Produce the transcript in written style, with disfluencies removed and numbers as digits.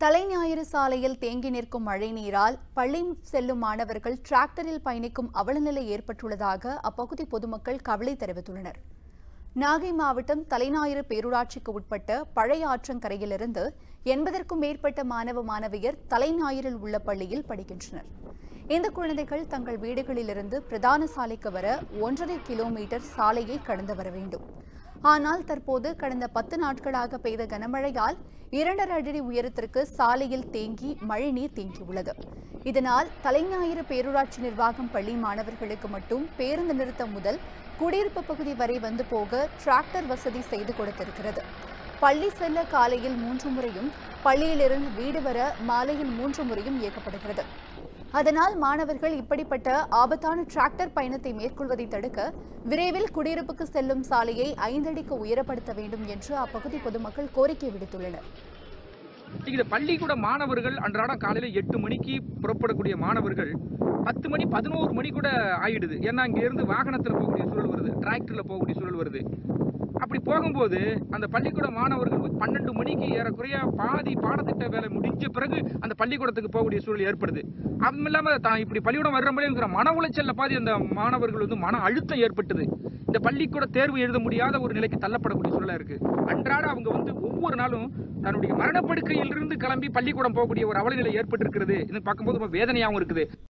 தலைஞாயிறு சாலையில் தேங்கி நிற்கும் மழைநீரால் பள்ளி செல்லும் மாணவர்கள் டிராக்டரில் பயணிக்கும் அவலநிலை ஏற்பட்டுள்ளதாக அப்பகுதி பொதுமக்கள் கவலை தெரிவித்துள்ளனர். நாகை மாவட்டம் தலைஞாயிறு பேரூராட்சிக்கு உட்பட்ட பழைய ஆற்றங்கரையிலிருந்து 80க்கும் மேற்பட்ட மாணவ மாணவியர் தலைஞாயிறில் உள்ள பள்ளியில் படிக்கின்றனர். இந்த குழந்தைகள் தங்கள் வீடுகளிலிருந்து பிரதான சாலைக்கு வர 1.5 கிலோமீட்டர் சாலையை கடந்து வர வேண்டும். ஆனால் தற்போது கடந்த 10 நாட்களாக பெய்த கனமழையால் 2.5 அடி உயரத்திற்கு சாலையில் மழைநீர் தேங்கியுள்ளது. இதனால் தலைஞாயிறு பேரூராட்சி நிர்வாகம் பள்ளி மாணவர்களுக்கு மட்டும் பேருந்து நிறுத்தம் முதல் குடியிருப்பு பகுதி வரை வந்து போக டிராக்டர் வசதி செய்து கொடுத்திருக்கிறது. பள்ளி செல்ல காலையில் 3 முறையும் பள்ளியிலிருந்து வீடு வர மாலையில் 3 முறையும் இயக்கப்படுகிறது. அதனால் மாணவர்கள் இப்படிப்பட்ட ஆபத்தான டிராக்டர் பயணத்தை மேற்கொள்வதை தடுக்க விரைவில் குடியிருப்புக்கு செல்லும் சாலையை 5 அடிக்கு உயரப்படுத்த வேண்டும் என்று அப்பகுதி பொதுமக்கள் கோரிக்கை விடுத்துள்ளனர். இந்த பள்ளிக்கூட மாணவர்கள் அன்றாடம் காலையில் 8 மணிக்கு புறப்படக்கூடிய மாணவர்கள் 10 மணி 11 மணி கூட ஆயிடுது. ஏன்னா இங்க இருந்து வாகனத்தில் போகக்கூடிய சூழல் வருது, டிராக்டர்ல போகக்கூடிய சூழல் வருது. அப்படி போகும்போது அந்த பள்ளிக்கூட மாணவர்கள் 12 மணிக்கு ஏறக்குறைய பாதி பாடத்திட்ட வேலை முடிஞ்ச பிறகு அந்த பள்ளிக்கூடத்துக்கு போகக்கூடிய சூழல் ஏற்படுது. அதுவும் இல்லாம இப்படி பள்ளிக்கூடம் வர்றபடிங்கிற மன உளைச்சல்ல பாதி அந்த மாணவர்கள் மன அழுத்தம் ஏற்பட்டது. இந்த பள்ளிக்கூட தேர்வு எழுத முடியாத ஒரு நிலைக்கு தள்ளப்படக்கூடிய சூழலா இருக்கு. அன்றாட அவங்க ஒவ்வொரு நாளும் தன்னுடைய மரணப்படுக்கையிலிருந்து கிளம்பி பள்ளிக்கூடம் போகக்கூடிய ஒரு அவலநிலை ஏற்பட்டிருக்கிறது. இது பார்க்கும்போது ரொம்ப வேதனையாகவும் இருக்குது.